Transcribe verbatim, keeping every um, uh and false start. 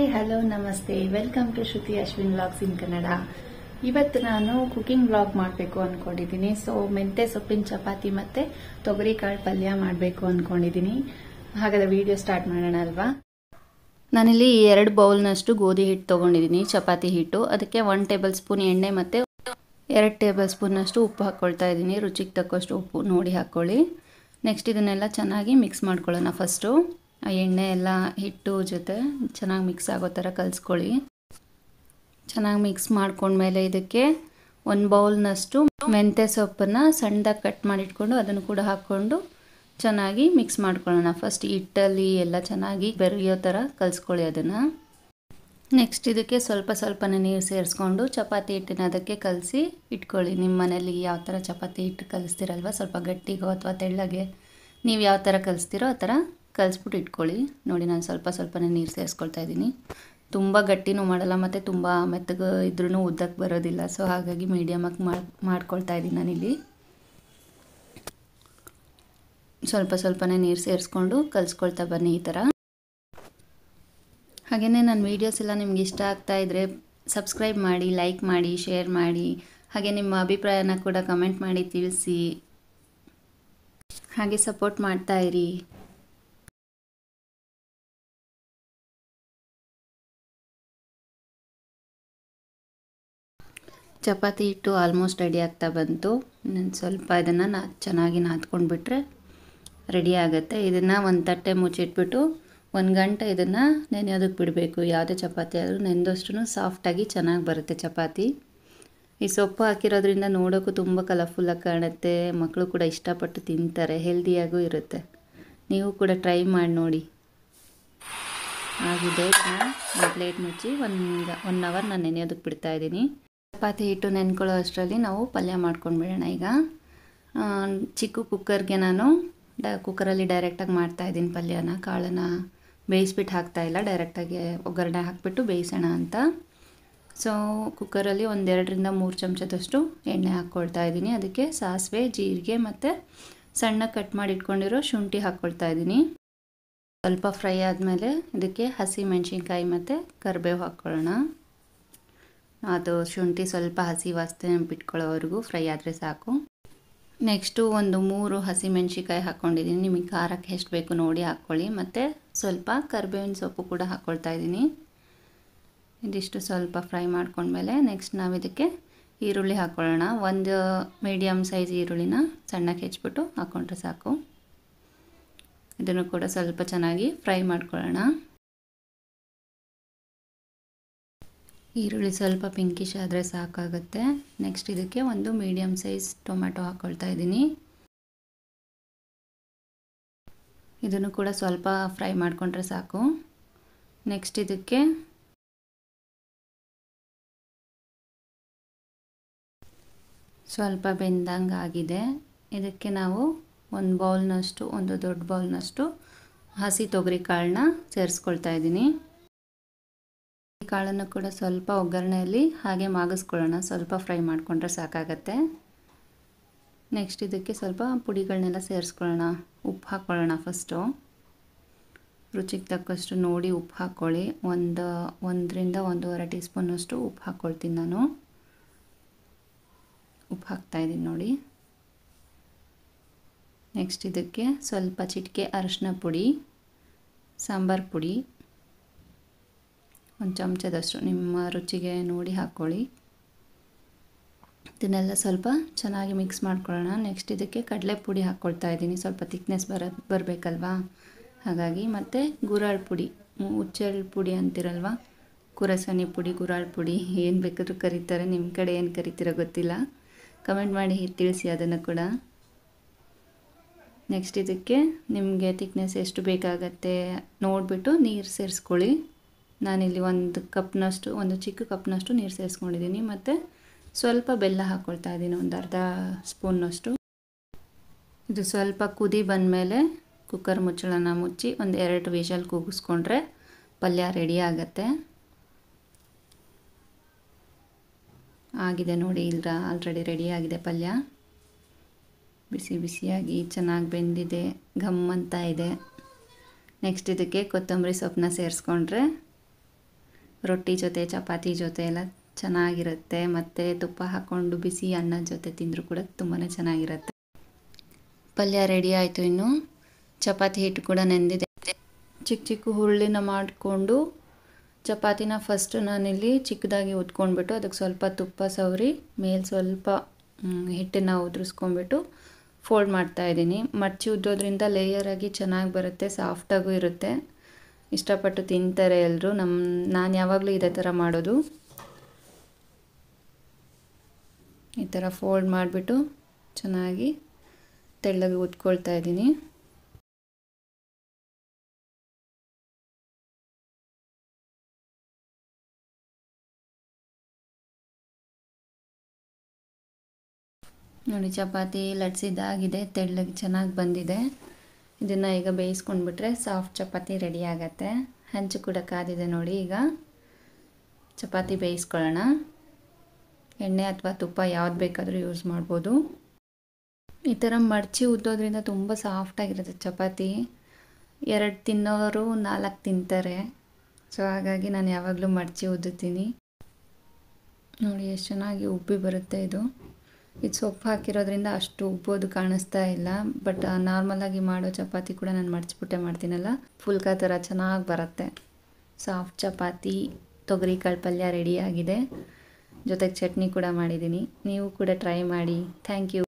Hello ನಮಸ್ತೆ, welcome to Shruti Ashwin vlogs in Kannada. ಇವತ್ತು ನಾನು ಕುಕಿಂಗ್ ವ್ಲಾಗ್ ಮಾಡಬೇಕು ಅನ್ಕೊಂಡಿದ್ದೀನಿ. ಸೊ ಮೆಂತೆ ಸೊಪ್ಪಿನ ಚಪಾತಿ ಮತ್ತೆ ತೊಗರಿಕಾಳು ಪಲ್ಯ ಮಾಡಬೇಕು ಅನ್ಕೊಂಡಿದ್ದೀನಿ. ಹಾಗಾದ್ರೆ ವಿಡಿಯೋ ಸ್ಟಾರ್ಟ್ ಮಾಡೋಣ ಅಲ್ವಾ. ನಾನಿಲ್ಲಿ ಎರಡು ಬೌಲ್ನಷ್ಟು ಗೋಧಿ ಹಿಟ್ಟು ತೊಗೊಂಡಿದ್ದೀನಿ, ಚಪಾತಿ ಹಿಟ್ಟು. ಅದಕ್ಕೆ ಒನ್ ಟೇಬಲ್ ಸ್ಪೂನ್ ಎಣ್ಣೆ ಮತ್ತು ಎರಡು ಟೇಬಲ್ ಸ್ಪೂನ್ನಷ್ಟು ಉಪ್ಪು ಹಾಕ್ಕೊಳ್ತಾ ಇದ್ದೀನಿ. ರುಚಿಗೆ ತಕ್ಕಷ್ಟು ಉಪ್ಪು ನೋಡಿ ಹಾಕ್ಕೊಳ್ಳಿ. ನೆಕ್ಸ್ಟ್ ಇದನ್ನೆಲ್ಲ ಚೆನ್ನಾಗಿ ಮಿಕ್ಸ್ ಮಾಡ್ಕೊಳ್ಳೋಣ. ಫಸ್ಟು ಆ ಎಣ್ಣೆ ಎಲ್ಲ ಹಿಟ್ಟು ಜೊತೆ ಚೆನ್ನಾಗಿ ಮಿಕ್ಸ್ ಆಗೋ ಥರ ಕಲಿಸ್ಕೊಳ್ಳಿ. ಚೆನ್ನಾಗಿ ಮಿಕ್ಸ್ ಮಾಡ್ಕೊಂಡ್ಮೇಲೆ ಇದಕ್ಕೆ ಒಂದು ಬೌಲ್ನಷ್ಟು ಮೆಂತ್ಯ ಸೊಪ್ಪನ್ನು ಸಣ್ಣದಾಗಿ ಕಟ್ ಮಾಡಿಟ್ಕೊಂಡು ಅದನ್ನು ಕೂಡ ಹಾಕ್ಕೊಂಡು ಚೆನ್ನಾಗಿ ಮಿಕ್ಸ್ ಮಾಡ್ಕೊಳ್ಳೋಣ. ಫಸ್ಟ್ ಹಿಟ್ಟಲ್ಲಿ ಎಲ್ಲ ಚೆನ್ನಾಗಿ ಬೆರೆಯೋ ಥರ ಕಲಿಸ್ಕೊಳ್ಳಿ ಅದನ್ನು. ನೆಕ್ಸ್ಟ್ ಇದಕ್ಕೆ ಸ್ವಲ್ಪ ಸ್ವಲ್ಪನೇ ನೀರು ಸೇರಿಸ್ಕೊಂಡು ಚಪಾತಿ ಹಿಟ್ಟಿನ ಅದಕ್ಕೆ ಕಲಸಿ ಇಟ್ಕೊಳ್ಳಿ. ನಿಮ್ಮ ಮನೇಲಿ ಯಾವ ಥರ ಚಪಾತಿ ಹಿಟ್ಟು ಕಲಿಸ್ತೀರಲ್ವ, ಸ್ವಲ್ಪ ಗಟ್ಟಿಗೋ ಅಥವಾ ತೆಳ್ಳಗೆ ನೀವು ಯಾವ ಥರ ಕಲಿಸ್ತೀರೋ ಆ ಥರ ಕಲಿಸ್ಬಿಟ್ಟು ಇಟ್ಕೊಳ್ಳಿ. ನೋಡಿ, ನಾನು ಸ್ವಲ್ಪ ಸ್ವಲ್ಪನೇ ನೀರು ಸೇರಿಸ್ಕೊಳ್ತಾ ಇದ್ದೀನಿ. ತುಂಬ ಗಟ್ಟಿನೂ ಮಾಡಲ್ಲ ಮತ್ತು ತುಂಬ ಮೆತ್ತಗೆ ಇದ್ರೂ ಉದ್ದಕ್ಕೆ ಬರೋದಿಲ್ಲ. ಸೊ ಹಾಗಾಗಿ ಮೀಡಿಯಮಾಗಿ ಮಾಡಿ ಮಾಡ್ಕೊಳ್ತಾ ಇದ್ದೀನಿ ನಾನಿಲ್ಲಿ. ಸ್ವಲ್ಪ ಸ್ವಲ್ಪನೇ ನೀರು ಸೇರಿಸ್ಕೊಂಡು ಕಲಿಸ್ಕೊಳ್ತಾ ಬನ್ನಿ ಈ ಥರ. ಹಾಗೆಯೇ ನನ್ನ ವೀಡಿಯೋಸ್ ಎಲ್ಲ ನಿಮ್ಗೆ ಇಷ್ಟ ಆಗ್ತಾ ಇದ್ದರೆ ಸಬ್ಸ್ಕ್ರೈಬ್ ಮಾಡಿ, ಲೈಕ್ ಮಾಡಿ, ಶೇರ್ ಮಾಡಿ. ಹಾಗೆ ನಿಮ್ಮ ಅಭಿಪ್ರಾಯನ ಕೂಡ ಕಮೆಂಟ್ ಮಾಡಿ ತಿಳಿಸಿ. ಹಾಗೆ ಸಪೋರ್ಟ್ ಮಾಡ್ತಾ ಇರಿ. ಚಪಾತಿ ಹಿಟ್ಟು ಆಲ್ಮೋಸ್ಟ್ ರೆಡಿ ಆಗ್ತಾ ಬಂತು. ನಾನು ಸ್ವಲ್ಪ ಇದನ್ನು ನಾ ಚೆನ್ನಾಗಿ ನಾದ್ಕೊಂಡ್ಬಿಟ್ರೆ ರೆಡಿ ಆಗುತ್ತೆ. ಇದನ್ನು ಒಂದು ತಟ್ಟೆ ಮುಚ್ಚಿಟ್ಬಿಟ್ಟು ಒಂದು ಗಂಟೆ ಇದನ್ನು ನೆನೆಯೋದಕ್ಕೆ ಬಿಡಬೇಕು. ಯಾವುದೇ ಚಪಾತಿ ಆದರೂ ನೆನೆದಷ್ಟು ಸಾಫ್ಟಾಗಿ ಚೆನ್ನಾಗಿ ಬರುತ್ತೆ ಚಪಾತಿ. ಈ ಸೊಪ್ಪು ಹಾಕಿರೋದ್ರಿಂದ ನೋಡೋಕ್ಕೂ ತುಂಬ ಕಲರ್ಫುಲ್ಲಾಗಿ ಕಾಣುತ್ತೆ. ಮಕ್ಕಳು ಕೂಡ ಇಷ್ಟಪಟ್ಟು ತಿಂತಾರೆ, ಹೆಲ್ದಿಯಾಗೂ ಇರುತ್ತೆ. ನೀವು ಕೂಡ ಟ್ರೈ ಮಾಡಿ ನೋಡಿ. ಆಗಿದೆ, ಒಂದು ಪ್ಲೇಟ್ ಮುಚ್ಚಿ ಒಂದು ಒನ್ ಅವರ್ ನಾನು ನೆನೆಯೋದಕ್ಕೆ ಬಿಡ್ತಾಯಿದ್ದೀನಿ. ಚಪಾತಿ ಹಿಟ್ಟು ನೆನ್ಕೊಳ್ಳೋ ಅಷ್ಟರಲ್ಲಿ ನಾವು ಪಲ್ಯ ಮಾಡ್ಕೊಂಡ್ಬಿಡೋಣ. ಈಗ ಚಿಕ್ಕ ಕುಕ್ಕರ್ಗೆ ನಾನು ಡ ಕುಕ್ಕರಲ್ಲಿ ಡೈರೆಕ್ಟಾಗಿ ಮಾಡ್ತಾಯಿದ್ದೀನಿ ಪಲ್ಯನ. ಕಾಳನ್ನು ಬೇಯಿಸ್ಬಿಟ್ಟು ಹಾಕ್ತಾಯಿಲ್ಲ, ಡೈರೆಕ್ಟಾಗಿ ಒಗ್ಗರಣೆ ಹಾಕಿಬಿಟ್ಟು ಬೇಯಿಸೋಣ ಅಂತ. ಸೊ ಕುಕ್ಕರಲ್ಲಿ ಒಂದೆರಡರಿಂದ ಮೂರು ಚಮಚದಷ್ಟು ಎಣ್ಣೆ ಹಾಕ್ಕೊಳ್ತಾ ಇದ್ದೀನಿ. ಅದಕ್ಕೆ ಸಾಸಿವೆ, ಜೀರಿಗೆ ಮತ್ತು ಸಣ್ಣ ಕಟ್ ಮಾಡಿ ಇಟ್ಕೊಂಡಿರೋ ಶುಂಠಿ ಹಾಕ್ಕೊಳ್ತಾ ಇದ್ದೀನಿ. ಸ್ವಲ್ಪ ಫ್ರೈ ಆದಮೇಲೆ ಇದಕ್ಕೆ ಹಸಿ ಮೆಣಸಿನ್ಕಾಯಿ ಮತ್ತು ಕರಿಬೇವು ಹಾಕ್ಕೊಳ್ಳೋಣ. ಅದು ಶುಂಠಿ ಸ್ವಲ್ಪ ಹಸಿ ವಾಸನೆ ಬಿಟ್ಕೊಳ್ಳೋವರೆಗೂ ಫ್ರೈ ಆದರೆ ಸಾಕು. ನೆಕ್ಸ್ಟು ಒಂದು ಮೂರು ಹಸಿ ಮೆಣಸಿನ್ಕಾಯಿ ಹಾಕ್ಕೊಂಡಿದ್ದೀನಿ. ನಿಮಗೆ ಖಾರಕ್ಕೆ ಎಷ್ಟು ಬೇಕು ನೋಡಿ ಹಾಕ್ಕೊಳ್ಳಿ. ಮತ್ತು ಸ್ವಲ್ಪ ಕರಿಬೇವಿನ ಸೊಪ್ಪು ಕೂಡ ಹಾಕ್ಕೊಳ್ತಾ ಇದ್ದೀನಿ. ಇದಿಷ್ಟು ಸ್ವಲ್ಪ ಫ್ರೈ ಮಾಡ್ಕೊಂಡ್ಮೇಲೆ ನೆಕ್ಸ್ಟ್ ನಾವು ಇದಕ್ಕೆ ಈರುಳ್ಳಿ ಹಾಕ್ಕೊಳ್ಳೋಣ. ಒಂದು ಮೀಡಿಯಮ್ ಸೈಜ್ ಈರುಳ್ಳಿನ ಸಣ್ಣಕ್ಕೆ ಹೆಚ್ಚಿಬಿಟ್ಟು ಹಾಕ್ಕೊಂಡ್ರೆ ಸಾಕು. ಇದನ್ನು ಕೂಡ ಸ್ವಲ್ಪ ಚೆನ್ನಾಗಿ ಫ್ರೈ ಮಾಡ್ಕೊಳ್ಳೋಣ. ಈರುಳ್ಳಿ ಸ್ವಲ್ಪ ಪಿಂಕಿಶ್ ಆದರೆ ಸಾಕಾಗುತ್ತೆ. ನೆಕ್ಸ್ಟ್ ಇದಕ್ಕೆ ಒಂದು ಮೀಡಿಯಮ್ ಸೈಜ್ ಟೊಮ್ಯಾಟೊ ಹಾಕ್ಕೊಳ್ತಾ ಇದ್ದೀನಿ. ಇದನ್ನು ಕೂಡ ಸ್ವಲ್ಪ ಫ್ರೈ ಮಾಡಿಕೊಂಡ್ರೆ ಸಾಕು. ನೆಕ್ಸ್ಟ್ ಇದಕ್ಕೆ ಸ್ವಲ್ಪ ಬೆಂದಂಗೆ ಆಗಿದೆ. ಇದಕ್ಕೆ ನಾವು ಒಂದು ಬೌಲ್ನಷ್ಟು ಒಂದು ದೊಡ್ಡ ಬೌಲ್ನಷ್ಟು ಹಸಿ ತೊಗರಿ ಕಾಳನ್ನ ಸೇರಿಸ್ಕೊಳ್ತಾ ಇದ್ದೀನಿ. ಕಾಳನ್ನು ಕೂಡ ಸ್ವಲ್ಪ ಒಗ್ಗರಣೆಯಲ್ಲಿ ಹಾಗೆ ಮಾಗಿಸ್ಕೊಳ್ಳೋಣ. ಸ್ವಲ್ಪ ಫ್ರೈ ಮಾಡಿಕೊಂಡ್ರೆ ಸಾಕಾಗತ್ತೆ. ನೆಕ್ಸ್ಟ್ ಇದಕ್ಕೆ ಸ್ವಲ್ಪ ಪುಡಿಗಳನ್ನೆಲ್ಲ ಸೇರಿಸ್ಕೊಳ್ಳೋಣ. ಉಪ್ಪು ಹಾಕ್ಕೊಳ್ಳೋಣ. ಫಸ್ಟು ರುಚಿಗೆ ತಕ್ಕಷ್ಟು ನೋಡಿ ಉಪ್ಪು ಹಾಕ್ಕೊಳ್ಳಿ. ಒಂದು ಒಂದರಿಂದ ಒಂದೂವರೆ ಟೀ ಸ್ಪೂನಷ್ಟು ಉಪ್ಪು ಹಾಕ್ಕೊಳ್ತೀನಿ ನಾನು. ಉಪ್ಪು ಹಾಕ್ತಾಯಿದ್ದೀನಿ ನೋಡಿ. ನೆಕ್ಸ್ಟ್ ಇದಕ್ಕೆ ಸ್ವಲ್ಪ ಚಿಟಿಕೆ ಅರಿಶಿನ ಪುಡಿ, ಸಾಂಬಾರು ಪುಡಿ ಒಂದು ಚಮಚದಷ್ಟು ನಿಮ್ಮ ರುಚಿಗೆ ನೋಡಿ ಹಾಕ್ಕೊಳ್ಳಿ. ಇದನ್ನೆಲ್ಲ ಸ್ವಲ್ಪ ಚೆನ್ನಾಗಿ ಮಿಕ್ಸ್ ಮಾಡ್ಕೊಳ್ಳೋಣ. ನೆಕ್ಸ್ಟ್ ಇದಕ್ಕೆ ಕಡಲೆ ಪುಡಿ ಹಾಕ್ಕೊಳ್ತಾ ಇದ್ದೀನಿ. ಸ್ವಲ್ಪ ತಿಕ್ನೆಸ್ ಬರ ಬರಬೇಕಲ್ವಾ ಹಾಗಾಗಿ. ಮತ್ತು ಗುರಾಳ್ ಪುಡಿ, ಹುಚ್ಚೆಳ್ಳು ಪುಡಿ ಅಂತಿರಲ್ವ, ಕುರಸನಿ ಪುಡಿ, ಗುರಾಳ್ ಪುಡಿ ಏನು ಬೇಕಾದ್ರೂ ಕರೀತಾರೆ. ನಿಮ್ಮ ಕಡೆ ಏನು ಕರಿತೀರೋ ಗೊತ್ತಿಲ್ಲ, ಕಮೆಂಟ್ ಮಾಡಿ ತಿಳಿಸಿ ಅದನ್ನು ಕೂಡ. ನೆಕ್ಸ್ಟ್ ಇದಕ್ಕೆ ನಿಮಗೆ ತಿಕ್ನೆಸ್ ಎಷ್ಟು ಬೇಕಾಗತ್ತೆ ನೋಡಿಬಿಟ್ಟು ನೀರು ಸೇರಿಸ್ಕೊಳ್ಳಿ. ನಾನಿಲ್ಲಿ ಒಂದು ಕಪ್ನಷ್ಟು ಒಂದು ಚಿಕ್ಕ ಕಪ್ನಷ್ಟು ನೀರು ಸೇರಿಸ್ಕೊಂಡಿದ್ದೀನಿ. ಮತ್ತು ಸ್ವಲ್ಪ ಬೆಲ್ಲ ಹಾಕ್ಕೊಳ್ತಾ ಇದ್ದೀನಿ, ಒಂದು ಅರ್ಧ ಸ್ಪೂನ್ನಷ್ಟು. ಇದು ಸ್ವಲ್ಪ ಕುದಿ ಬಂದಮೇಲೆ ಕುಕ್ಕರ್ ಮುಚ್ಚಳನ ಮುಚ್ಚಿ ಒಂದು ಎರಡು ವಿಷಲ್ ಕೂಗಿಸ್ಕೊಂಡ್ರೆ ಪಲ್ಯ ರೆಡಿ ಆಗುತ್ತೆ. ಆಗಿದೆ ನೋಡಿ, ಇಲ್ಲ ಆಲ್ರೆಡಿ ರೆಡಿ ಆಗಿದೆ ಪಲ್ಯ. ಬಿಸಿ ಬಿಸಿಯಾಗಿ ಚೆನ್ನಾಗಿ ಬೆಂದಿದೆ, ಘಮ್ ಅಂತ ಇದೆ. ನೆಕ್ಸ್ಟ್ ಇದಕ್ಕೆ ಕೊತ್ತಂಬರಿ ಸೊಪ್ಪನ್ನ ಸೇರಿಸ್ಕೊಂಡ್ರೆ ರೊಟ್ಟಿ ಜೊತೆ ಚಪಾತಿ ಜೊತೆ ಎಲ್ಲ ಚೆನ್ನಾಗಿರುತ್ತೆ, ಮತ್ತು ತುಪ್ಪ ಹಾಕ್ಕೊಂಡು ಬಿಸಿ ಅನ್ನದ ಜೊತೆ ತಿಂದರೂ ಕೂಡ ತುಂಬಾ ಚೆನ್ನಾಗಿರುತ್ತೆ. ಪಲ್ಯ ರೆಡಿ ಆಯಿತು. ಇನ್ನು ಚಪಾತಿ ಹಿಟ್ಟು ಕೂಡ ನೆಂದಿದೆ. ಚಿಕ್ಕ ಚಿಕ್ಕ ಹುರುಳಿನ ಮಾಡಿಕೊಂಡು ಚಪಾತಿನ ಫಸ್ಟ್ ನಾನಿಲ್ಲಿ ಚಿಕ್ಕದಾಗಿ ಉದ್ಕೊಂಡ್ಬಿಟ್ಟು ಅದಕ್ಕೆ ಸ್ವಲ್ಪ ತುಪ್ಪ ಸವರಿ ಮೇಲೆ ಸ್ವಲ್ಪ ಹಿಟ್ಟನ್ನು ಉದುರಿಸ್ಕೊಂಡ್ಬಿಟ್ಟು ಫೋಲ್ಡ್ ಮಾಡ್ತಾಯಿದ್ದೀನಿ. ಮಡಚಿ ಉದ್ದೋದ್ರಿಂದ ಲೇಯರಾಗಿ ಚೆನ್ನಾಗಿ ಬರುತ್ತೆ, ಸಾಫ್ಟಾಗೂ ಇರುತ್ತೆ. ಇಷ್ಟಪಟ್ಟು ತಿಂತಾರೆ ಎಲ್ಲರೂ. ನಮ್ಮ ನಾನು ಯಾವಾಗಲೂ ಇದೇ ಥರ ಮಾಡೋದು. ಈ ಥರ ಫೋಲ್ಡ್ ಮಾಡಿಬಿಟ್ಟು ಚೆನ್ನಾಗಿ ತೆಳ್ಳಗೆ ಉದ್ಕೊಳ್ತಾ ಇದ್ದೀನಿ. ನೋಡಿ ಚಪಾತಿ ಲಟ್ಸಿದ್ದಾಗಿದೆ, ತೆಳ್ಳಗೆ ಚೆನ್ನಾಗಿ ಬಂದಿದೆ. ಇದನ್ನು ಈಗ ಬೇಯಿಸ್ಕೊಂಡ್ಬಿಟ್ರೆ ಸಾಫ್ಟ್ ಚಪಾತಿ ರೆಡಿ ಆಗತ್ತೆ. ಹಂಚು ಕೂಡ ಕಾದಿದೆ ನೋಡಿ. ಈಗ ಚಪಾತಿ ಬೇಯಿಸ್ಕೊಳ್ಳೋಣ. ಎಣ್ಣೆ ಅಥವಾ ತುಪ್ಪ ಯಾವ್ದು ಬೇಕಾದರೂ ಯೂಸ್ ಮಾಡ್ಬೋದು. ಈ ಥರ ಮಡಚಿ ಉದ್ದೋದ್ರಿಂದ ತುಂಬ ಸಾಫ್ಟಾಗಿರುತ್ತೆ ಚಪಾತಿ. ಎರಡು ತಿನ್ನೋರು ನಾಲ್ಕು ತಿಂತಾರೆ. ಸೊ ಹಾಗಾಗಿ ನಾನು ಯಾವಾಗಲೂ ಮಡಚಿ ಉದ್ದುತ್ತೀನಿ. ನೋಡಿ ಎಷ್ಟು ಚೆನ್ನಾಗಿ ಉಬ್ಬಿ ಬರುತ್ತೆ ಇದು. ಇದು ಸೊಪ್ಪು ಹಾಕಿರೋದ್ರಿಂದ ಅಷ್ಟು ಉಬ್ಬೋದು ಕಾಣಿಸ್ತಾ ಇಲ್ಲ. ಬಟ್ ನಾರ್ಮಲಾಗಿ ಮಾಡೋ ಚಪಾತಿ ಕೂಡ ನಾನು ಮಡಚಿಬಿಟ್ಟೆ ಮಾಡ್ತೀನಲ್ಲ, ಫುಲ್ಕಾ ಥರ ಚೆನ್ನಾಗಿ ಬರುತ್ತೆ. ಸಾಫ್ಟ್ ಚಪಾತಿ ತೊಗರಿಕಾಳು ಪಲ್ಯ ರೆಡಿಯಾಗಿದೆ. ಜೊತೆಗೆ ಚಟ್ನಿ ಕೂಡ ಮಾಡಿದ್ದೀನಿ. ನೀವು ಕೂಡ ಟ್ರೈ ಮಾಡಿ. Thank you.